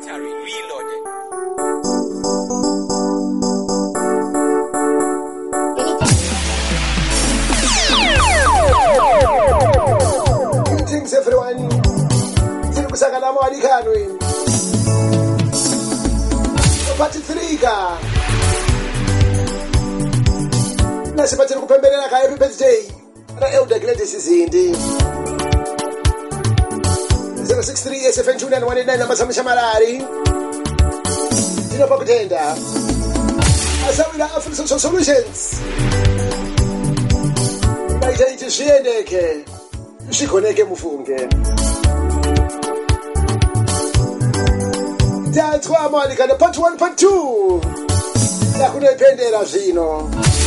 Commentary Reloaded. Greetings everyone. Sinukusakala mwalikhanwe. Part 3 ka. Nasipathele kupembelela ka happy birthday. Ra Elder Gladys Zindi. 063 SFN 2919 namasama shamalari. Ndinopha kutenda. Asawila African Social Solutions. Baita ithi zviyendeke. Zvigoneke mufunge. Tatwa mwalikana part 1 part 2. Yakunoipendera zvino.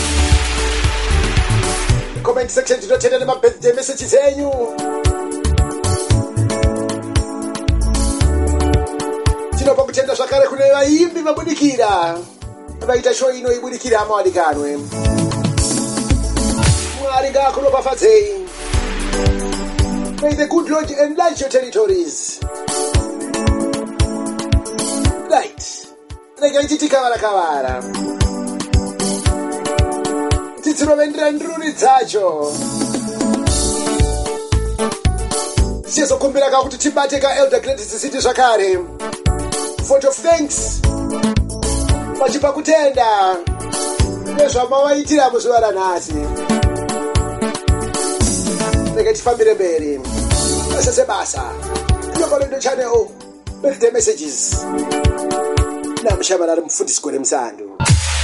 Comment section tinotenda nema birthday messages enyu. Tinopa kutenda zvakare kune vaimbi vabudikira. Vaita show ino ibudikira mawalikanwe. Mwari ngakunopafadzei. May the good Lord enlarge your territories. Right. Rega ichitika varakavara. Titsirovendera ndruri dzacho. Sizokumbira kakuti tibate ka Elder Gladys City zvakare. Vote of thanks. Pachipa kutenda. Nezvamavaitira muzuva ranhasi. Rega tifambire mberi. Basa. Inobalendo channel. Birthday messages. Namushabalala mufundisi Gwele Msandu.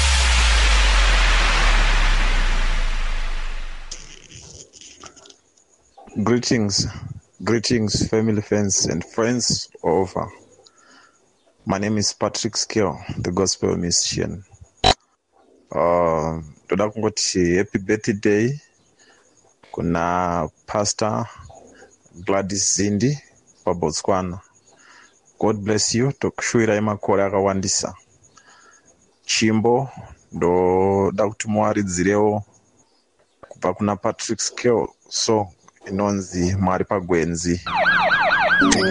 Greetings, family, friends, and friends all over. My name is Patrick Skill, the gospel musician. Toda kungoti happy birthday kuna Pastor Gladys Zindi wa Botswana. God bless you. Tokushuira makore akawandisa. Chimbo ndo dakutumwaridzirewo kubva kuna Patrick Skill so inonzi Mwari Pagwenzi. Thank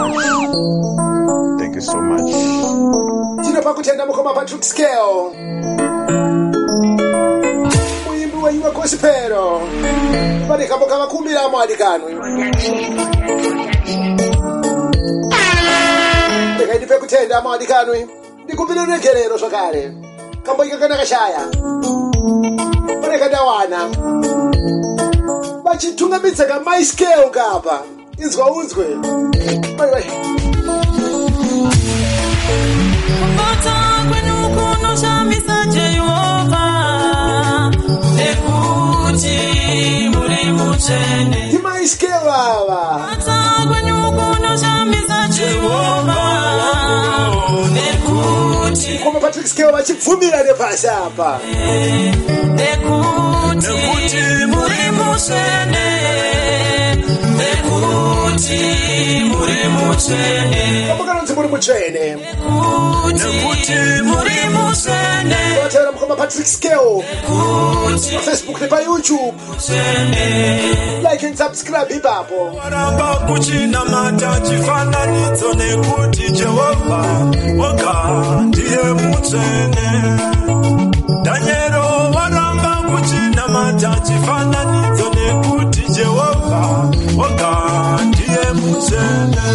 you so much. Tinopa kutenda mukoma Patrick Skill. Muimbi wa iwa gospel. Barika boka vakumbira mwalikano. Ndipe kutenda mwalikano. Ndikumbira negerero zvakare. Kamboika kana kashaya. Barika dawana. Vachitungamitsa ka my scale ngapa. Izwa unzwe. Bye. My scale baba. Como Patrick Skill vachipfumira nepasi apa. Kamukanonzi muri mutsvene. Vatevera mukoma Patrick Skill. Facebook nepa YouTube. Like and subscribe ipapo. Waramba kuchina mata chifananidzo nekuti Jehova waka ndiye mutsvene. Daniero waramba kuchina mata chifananidzo nekuti Jehova waka ndiye mutsvene.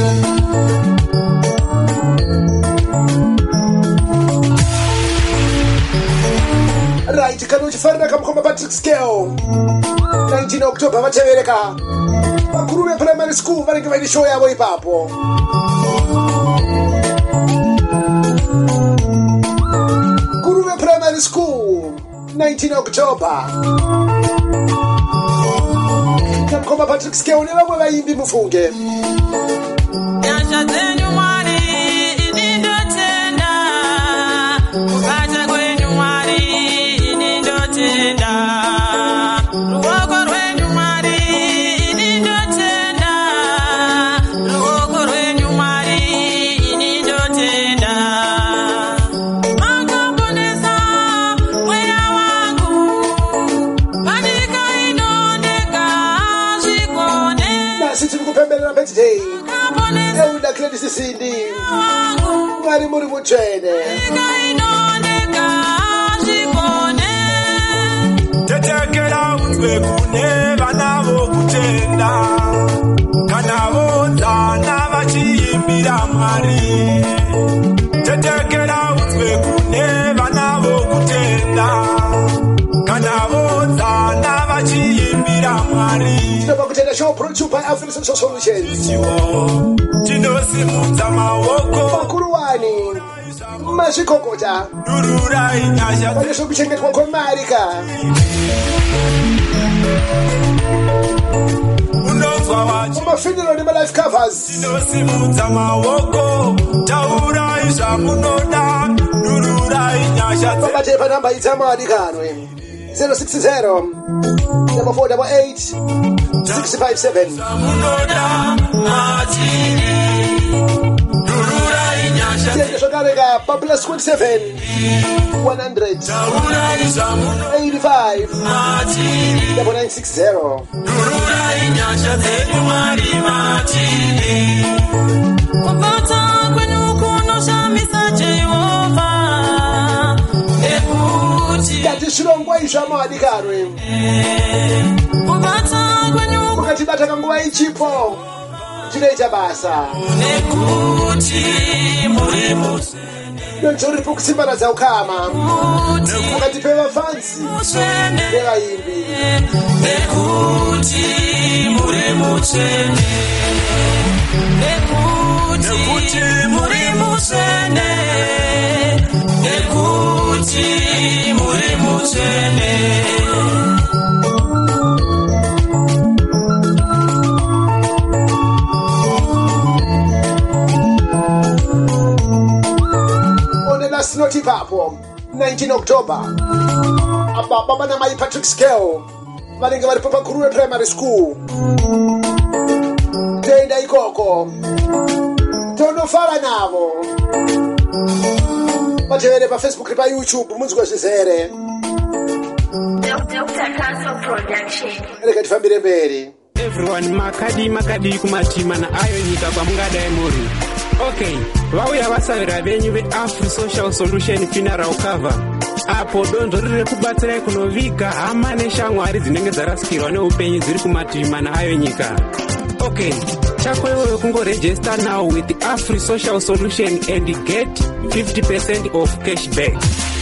Right, kana uchifarira kamukoma Patrick Skill. 19 October vatevereka. Vakuru veprimary school vanenge vaine show yavo ipapo. Kuru veprimary school 19 October. Kamukoma Patrick Skill nevamwe vaimbi mufunge. Birthday. Elder Gladys Zindi. mwari muri mutsvene. Tetekera utwe kune vana vokutenda kana vonzana vachiimbira Mwari. Tetekera utwe kune vana vokutenda kana vonzana vachiimbira Mwari. Tinobva kutenda show produced by African Social Solutions. Tinosimudza maoko Vakuru wani mazvikokota dururai nyasha pane zvokuchengetwa kwemarika. unonzwa vachi Mumafuneral nemalife covers. tinosimudza maoko taurai zvamunoda dururai nyasha Babate panamba idzamadikanwe 060 488 657. munoda matiri dururai nyasha Tiende zvakareka paplus 27 100 taurai zvamunoda 85 matiri 9960. dururai nyasha dzedu Mwari matiri. Kupata kwenu kunoshamisa Jehova nekuti Kati zvirongwa izvamadikanwe kupata kwenu mukatibata kanguva ichipo tinoita basa. nekuti muri Donzvo ripo kusimbanadza ukama mukatipe vafanzi mutsvene nevaimbi. nekuti muri mutsvene nekuti muri mutsvene nekuti muri mutsvene. Onela sinoti papo 19 October ababa namai Patrick Scale vanenge varipo paKuruwe Primary School. Toenda ikoko tonofara navo. Vatevere paFacebook nepaYouTube munzwa zvizere. Dr. Castle Production. Rega tifambire mberi. Everyone makadi kumatima na ayo nyika kwamungadai muri. Okay, vauya vasavira venyu veAfri Social Solution Funeral Cover. Apo donzvo riri kubatsirai kunoviga hama neshamwari dzinenge dzarasikirwa neupenyu dziri kumatima na ayo nyika. Okay, chako iwewe kungoregister now with the Afri Social Solution and get 50% of cashback.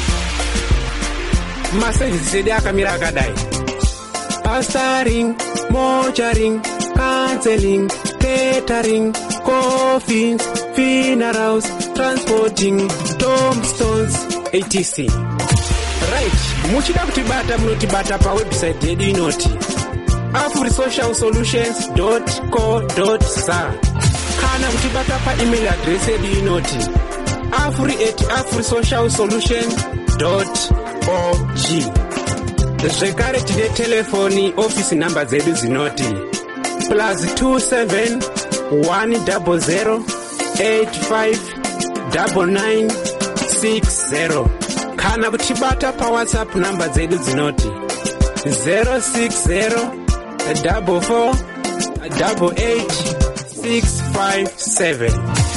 Maservices edu akamira akadai: pastoring, mortuaring, counseling, catering, coffins, funerals, transporting, tombstones, etc. Right, muchida kutibata munotibata pawebsite yedu inoti afrisocialsolutions.co.za kana kutibata paemail address yedu inoti afri@afrisocialsolution.org. Zvekare tine telefoni office number dzedu dzinoti +27 100 85 99 60 kana kutibata paWhatsApp number dzedu dzinoti 060 44 88 657.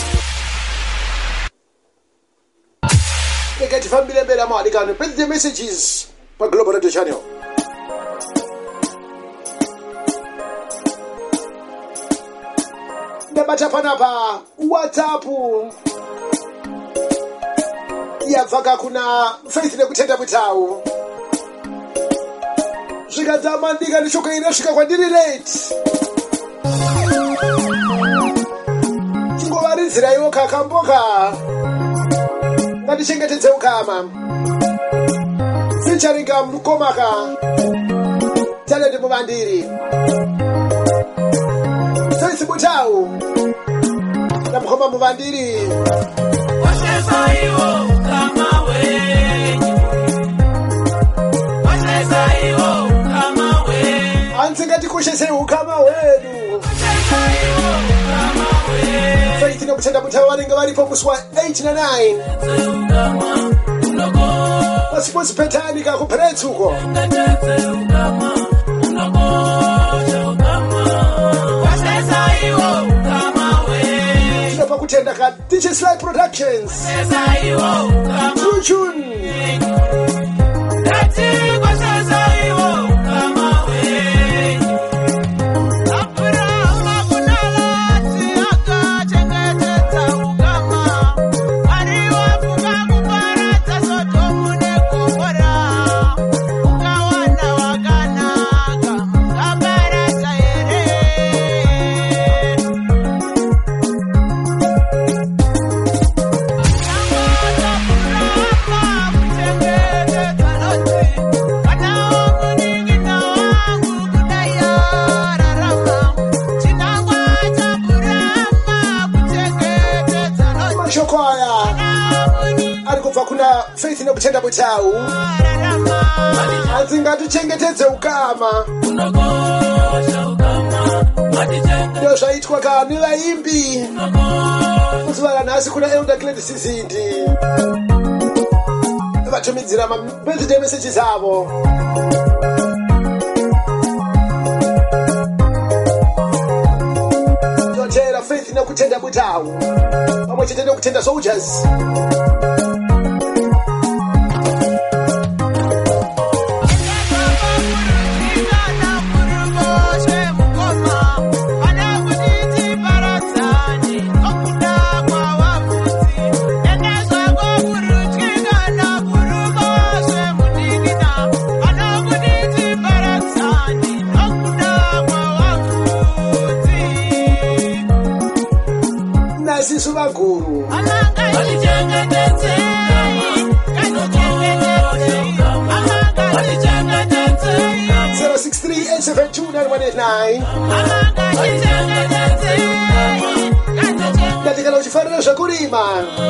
Rega tifambire mberi amadikanwe. Birthday messages paGlobal Radio Channel. Ndabata panapa WhatsApp yabvaka kuna Faith nekutenda mutau. Zvikadzama ndika ndishoko inosvika kwandiri late. Chingovaridziraiwo kakamboka. Ngatichengetedze ukama. Featuring Mukomaka. Talent Muvandiri. Faith Mutau. Namukoma Muvandiri. Antingatikushe sei ukama hwedu. Faith nekutenda mutau vanenge varipo musi wa 8 na 9 pasiposi petani kakupretsuko. Tinobva kutenda ka DJ Sly Productions. True tune. Faith no kutenda butau azinga tuchengetedze ukama ndio zvaitwa kana vaimbi kuzvara nhasi kuna Elder Gladys Sizindi vatumidzira birthday messages avo ndochera Faith no kutenda butau pamwe chete no kutenda soldiers. Guru 063-872-9189 katika uchifanira zvakurima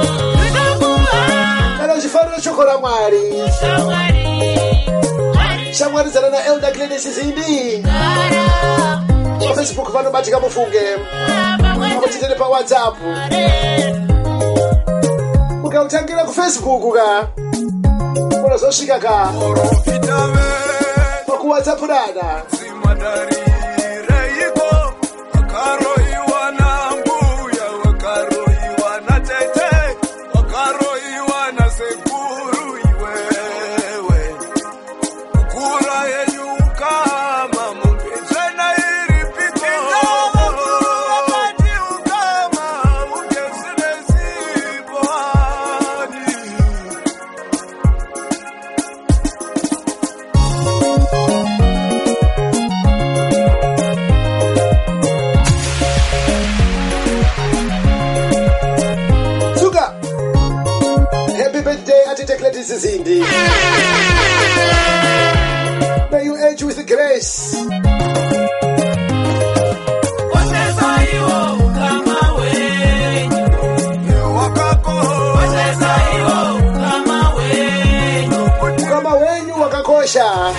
kana uchifanira shoko la Mwari shamwarizana na Elder Gladys Sizindi pa Facebook vanobatika mufunge pamwe pa WhatsApp ukautangira ku Facebook ka unazosvika ka ku WhatsApp dada Sizindi. May you age with grace. Kama wenyu wakakosha.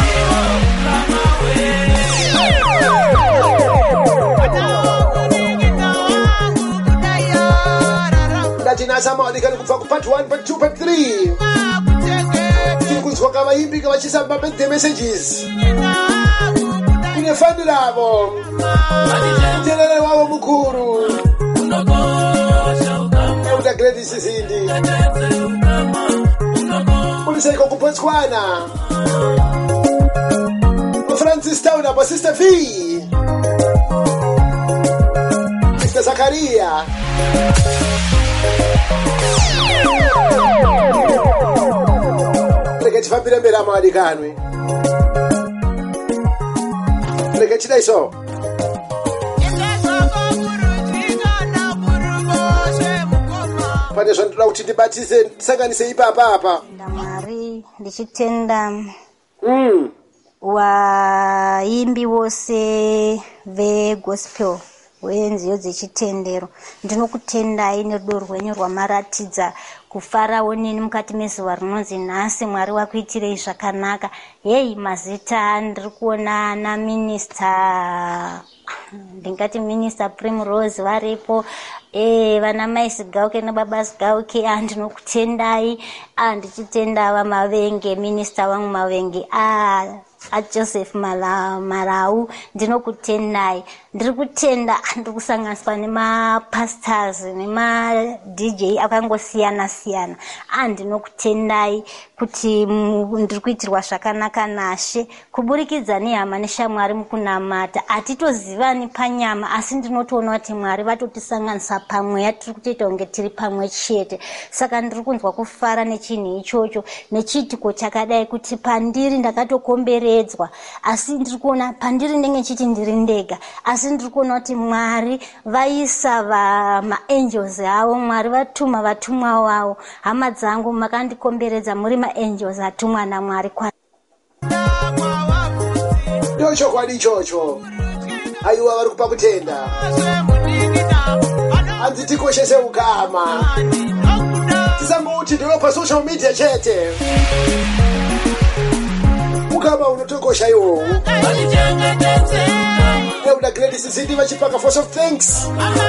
Najinasama walikani kufa kupatu 1, part 2, part 3. Kuzwa kama himbi kama chisamba birthday messages. Kune fandi lavo. Mtelele wao mkuru. Elder Gladys Sizindi. Ulisa iko kupotswana. Francis Town hapa Sister V. Mr. Zakaria. Fabira mbera mali kanwe leke chida iso pane zvandinoda kuti ndibatise tisanganise ipapa apa ndamwari ndichitenda waimbi wose vegospel wenziyo dzechitendero ndinokutendai nerudo rwenyu rwamaratidza kufarawo nini mukati mezuva rinonzi nhasi Mwari wakuitirei zvakanaka. Hei mazita ndiri kuona ana minista ndingati Minister Primrose varipo, vana mai Sigauke nababa Sigauke, ndinokutendai, ndichitenda ava Mavenge, Minister wangu Mavenge, aJoseph Marau ndinokutendai. Ndiri kutenda ndiri kusanganiswa nemapastors nema-DJ akangosiyana-siyana. Ndinokutendai kuti ndiri kuitirwa zvakanaka naShe kuburikidza nehama neshamwari mukunamata. Hatitozivani panyama asi ndinotoona kuti Mwari vatotisanganisa pamweya, tiri kutoita kunge tiri pamwe chete. Saka ndiri kunzwa kufara nechinhu ichocho, nechiitiko chakadai kuti pandiri ndakatokomberedzwa asi ndiri kuona pandiri ndenge chiti ndiri ndega, asi ndiri kuona kuti Mwari vaisa maangels avo, Mwari vatuma vatumwa wavo. Hama dzangu makandikomberedza muri maangels atumwa naMwari. Ndochokwadi ichocho. Aiwa vari kupa kutenda. Hanzi tikoshese ukama. Tisangokuti ndiro pasocial media chete. Ukama unotokosha iwowo. Euda Gladys Zidi vachipaka force of thanks.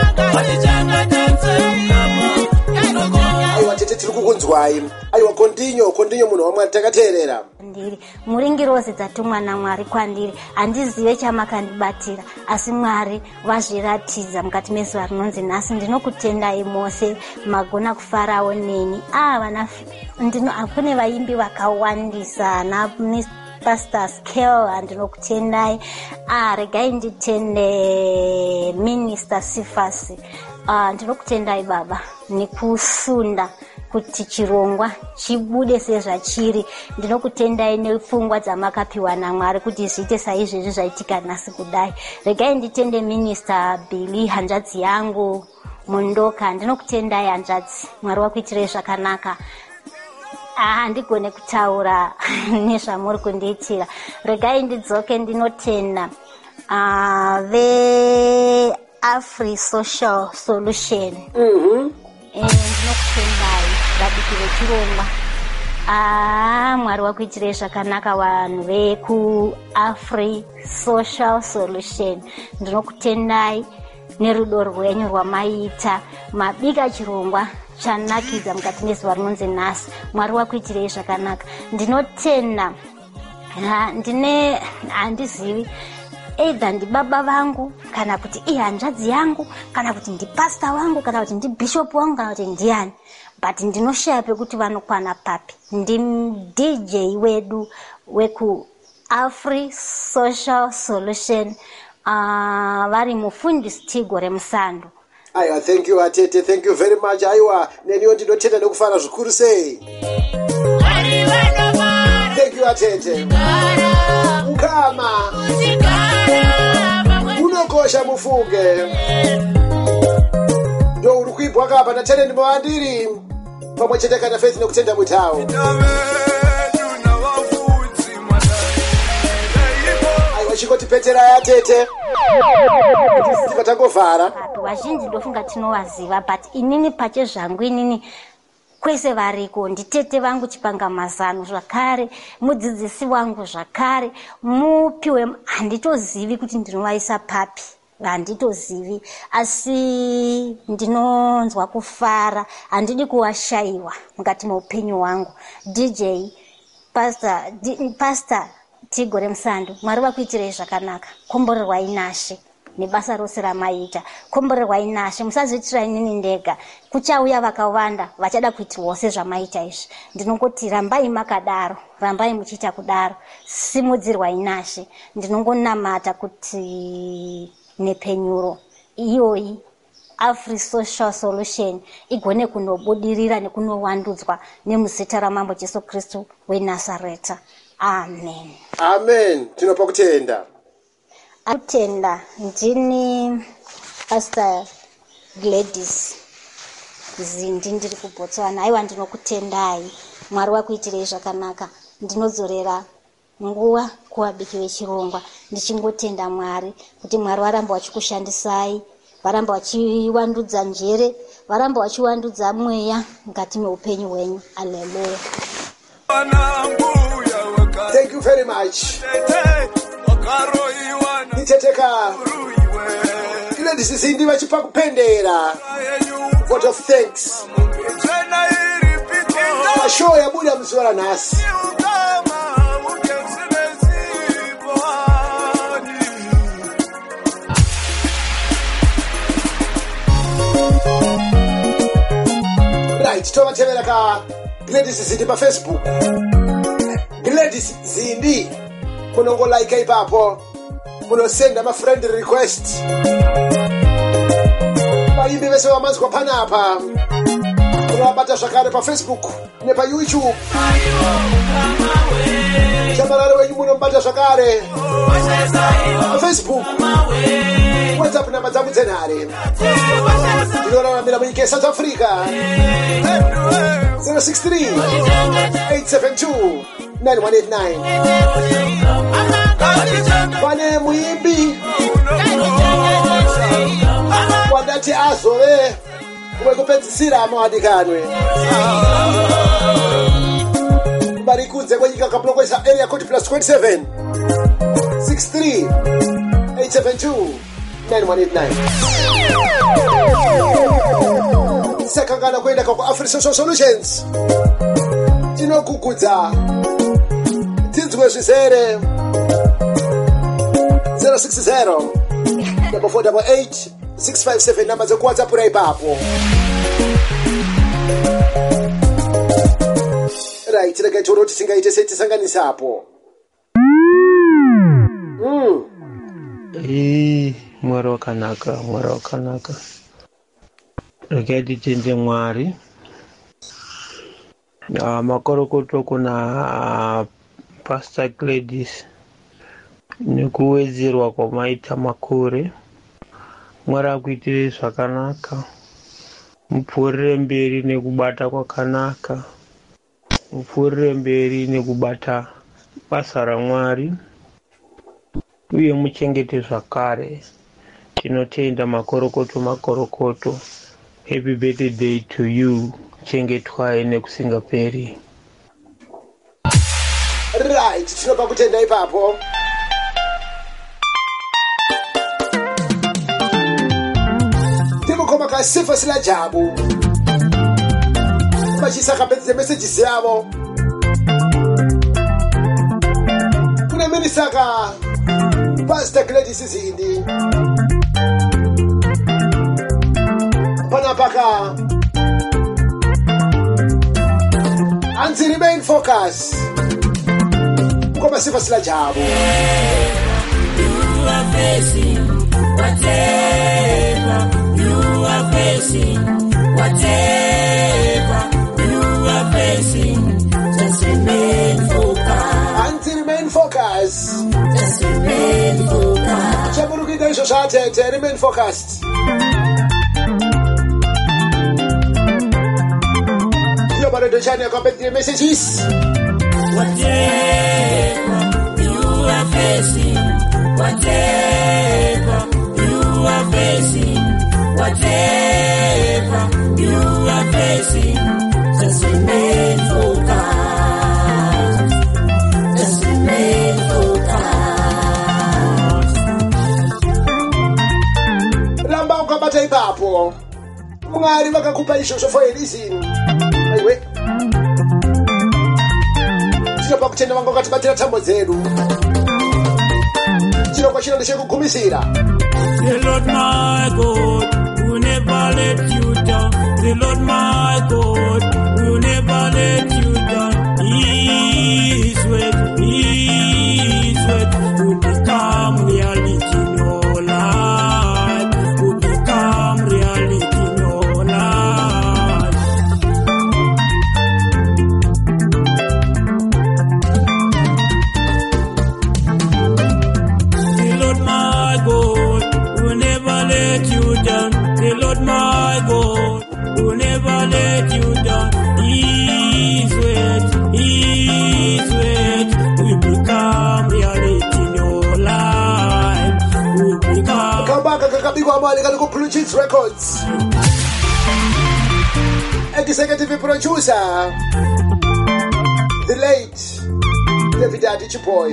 Aiwa tete tiri kukunzwai. Aiwa continue munhu wamwari takateerera. Ndiri muringirozi dzatumwa naMwari kwandiri. Handizive chamakandibatira asi Mwari vazviratidza mukati mezuva rinonzi nhasi. Ndinokutendai mose magona kufarawo neni. Kune vaimbi vakawandisa Pastor Scale andinokutendai. Regai nditende Minister Sifasi. Ndinokutendai baba nekusunda kuti chirongwa chibude sezvachiri. Ndinokutendai nepfungwa dzamakapiwa naMwari kuti zviite saizvezvi zvaitika nhasi kudai. Regai nditende Minister Billy, hanzvadzi yangu Mundoka. Ndinokutendai hanzvadzi, Mwari wakuitirei zvakanaka. Handigone kutaura nezvamuri kundiitira. Regai ndidzoke ndinotenda Afri Social Solution. Ndinokutendai vadiki vechirongwa. Mwari wakuitirei zvakanaka vanhu vekuAfri Social Solution. Ndinokutendai nerudo rwenyu rwamaita mabika chirongwa chanakidza mukati mezuva rinonzi nhasi. Mwari wakuitirei zvakanaka. Ndinotenda handizivi either ndibaba vangu kana kuti ihanzvadzi yangu kana kuti ndipasta wangu kana kuti ndibishop wangu kana kuti ndiani, but ndinoshaya pekuti vanokwana papi. NdiDJ wedu wekuAfri Social Solution, vari Mufundisi Tigore Musando. Aiwa, thank you atete, thank you very much. Aiwa, neniwo ndinotenda nekufara zvikuru sei. Thank you atete. Ukama unokosha mufunge. Ndo uri kuibwa kapa na tene ndimawandiri pamwe chete kana Faith nekutenda mutawo. Aiwa, chikoti petera yatete tikatangovhara. Vazhinji ndofunga tinovaziva, but inini pache zvangu inini kwese variko nditete vangu Chipangamazano zvakare, mudzidzisi wangu zvakare, mupiwe, handitozivi kuti ndinovaisa papi, handitozivi, asi ndinonzwa kufara, handidi kuwashayiwa mukati meupenyu wangu. DJ Pastor Tigore Musando, Mwari vakuitirei zvakanaka. Komborerwai naShe nebasa rose ramaita. Komborerwai naShe, musazoitira inini ndega. Kuchauya vakawanda vachada kuitirwa sezvamaita izvi. Ndinongoti rambai makadaro, rambai muchiita kudaro. Simudzirwai naShe. Ndinongonamata kuti nepenyuro iyoyi Afri Social Solution igone kunobudirira nekunowandudzwa nemuzita raMambo Jesu Kristu weNazareta. Amen. Amen. Tinopa kutenda. Atenda ndini Pastor Gladys Zindi, ndiri kuBotswana. Aiwa, ndinokutendai. Mwari wakuitirei zvakanaka. Ndinodzorera nguva kuvabiki vechirongwa ndichingotenda Mwari kuti Mwari varamba vachikushandisai, varamba vachiwandudza njere, varamba vachiwandudza mweya mukati meupenyu hwenyu. Hallelujah. Thank you very much. Niteteka Gladys Zindi vachipa kupendera vote of thanks. Mashow yabuda mzuva nhasi. Right, tovatevera ka Gladys Zindi pa Facebook. Gladys Zindi munongo like ipapo, muno send ma friend request. Bayimbi bese wamanzi kwa panapa. Unabata shakare pa Facebook ne pa YouTube. Shabalale wenyu muno mbata shakare pa Facebook. WhatsApp namba zangu zenare. Ndilora mira mwike South Africa 063 872 9189. Pane muimbi wadati azove wekupedzisira mawadikanwe barikudze kwenyika kapulokesa area code +27 63 872 9189. Sakangana kwenda kwa Africa Social Solutions tinokugudza tinzwe zvizere 060 488 657 namba za WhatsApp rai papo. Right, tinaga choro tisingaite seti sanganisapo. Mwari wakanaka. Rekedi tende Mwari. Makorokoto kuna Pastor Gladys nekuwedzerwa kwamaita makore. Mwari akuitire zvakanaka. Mupfuurire mberi nekubata kwakanaka. Mupfuurire mberi nekubata basa raMwari. Uye muchengete zvakare. Tinotenda makorokoto. Happy birthday to you. Chengetwai nekusingaperi. Right, tinopa kutenda ipapo. Timukoma ka sifa sila jabu. Machisaka pete messages yavo. Kuna minisaka Pastor Gladys Zindi. Panapaka. And remain focused. Koma sifa sila jabu. You are facing whatever you are facing, whatever you are facing, just remain focused. And remain focused. Just remain focused. Chaburukida isho shate, remain focused. Nobody do channel complete messages. Whatever you are facing, whatever you are facing, whatever you are facing, just remain focused. Just remain focused. Ramba ukabata ipapo. Mwari vakakupa ishosho for a reason. Anyway. Tinopa kutenda vangu wakatibatira tambo dzedu. Chinokwa chino ndechekugumisira. The Lord my God will never let you down. The Lord my God will never let you down. His word will become reality in your life. Will become reality in your life. The Lord my God will never let you down. The Lord my God will never let you down. His word will become reality in your life. Will become. Kambaka kakabigwa mali kaliko Blue Jeans Records. Executive producer, the late David Adichiboy.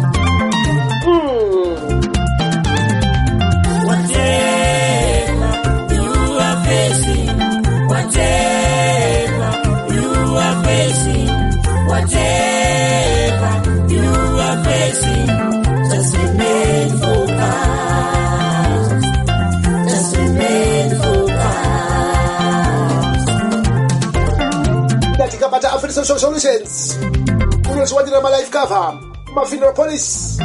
Whatever you are facing, whatever you are facing, whatever you are facing, just remain focused. Just remain focused. Madika Bata Afri Social Solutions. Unos wadira ma life cover. Ma funeral police.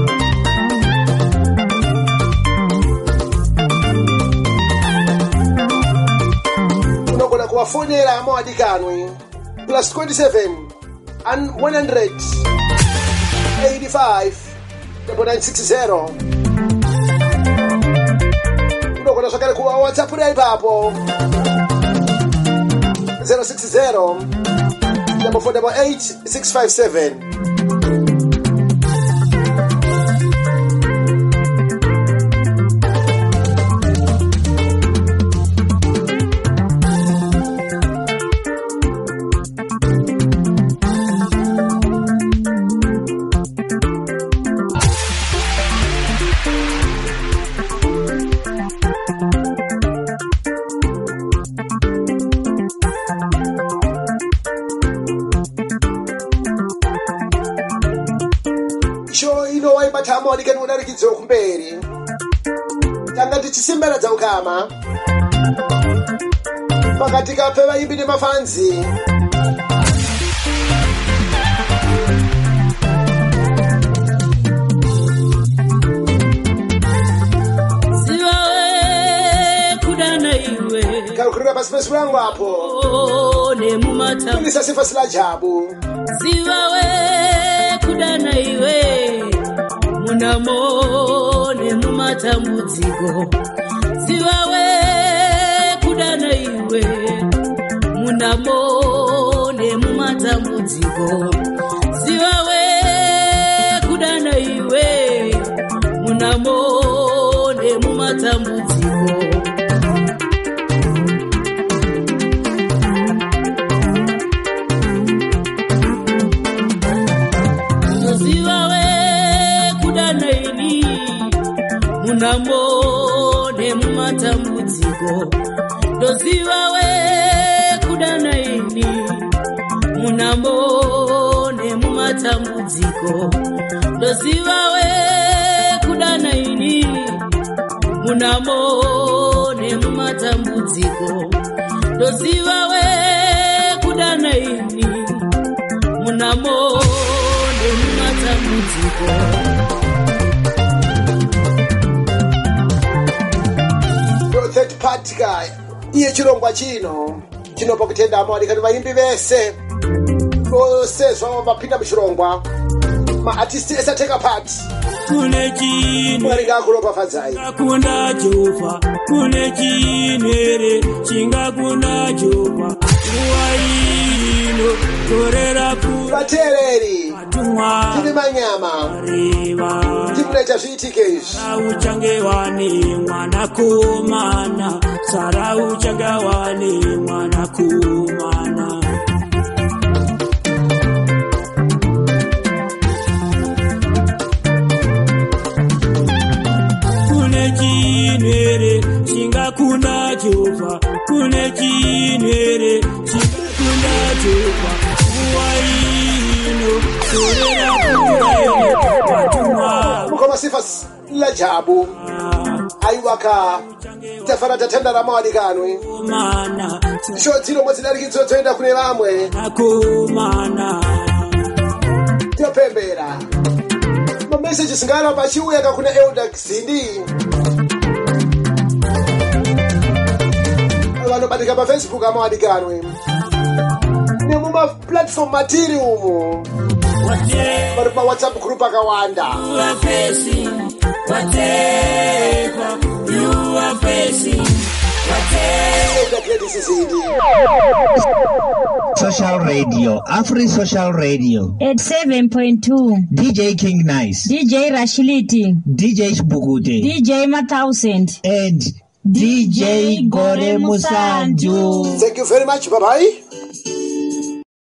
Unogona kuwafonera mawadikanwe. Plus 27 and 100 85 960. Unogona sokale kuwa WhatsApp na ipapo 060 488 657. Batamo alikani unarikidzo kumberi. Tanga tichisimbera dza ukama. Pakati kape vaimbi nemafanzi. Siwawe kudana iwe. Karukurira pasipesi wangu hapo. Ne mumata. Kulisa sifa sila jabu. Siwawe kudana iwe. Munamone mumatambudziko siwawe kudana iwe munamone mumatambudziko siwawe kudana iwe munamone mumatambudziko munamone mumatambudziko ndozivawe kudana ini munamone mumatambudziko ndozivawe kudana ini munamone mumatambudziko ndozivawe kudana ini munamone mumatambudziko third party guy. Iye chirongwa chino chinopa kutenda amawalikani vaimbi vese osezva vapinda muchirongwa maartisti ese ateka part kune chine mwaringa akuropafadzai chingakunda Jehovha kune chinere chingakunda Jehovha nguva ino torera vateereri kutumwa tine manyama tikunaita zviitike izvi uchange wane mwanakomana sara uchange wane mwanakomana kune chinere chingakunda Jehovha kune chinere chingakunda Jehovha nguva ino torera kutumwa mukoma sifa la jabu aiwaka tafara tatenda la mawadikanwe shodziro mwazidarikidzo dzoenda kune vamwe topembera mameseji singara pachiuyaka kuna Elder Xindi vanobatika pafacebook amawadikanwe nemuma platform matiri umu vari pawhatsapp group akawanda Social Radio, Afri Social Radio at 7.2. DJ King Nice, DJ Rashiliti, DJ Bugute, DJ Mathousand, and DJ Gore Musanju. Thank you very much. Bye bye.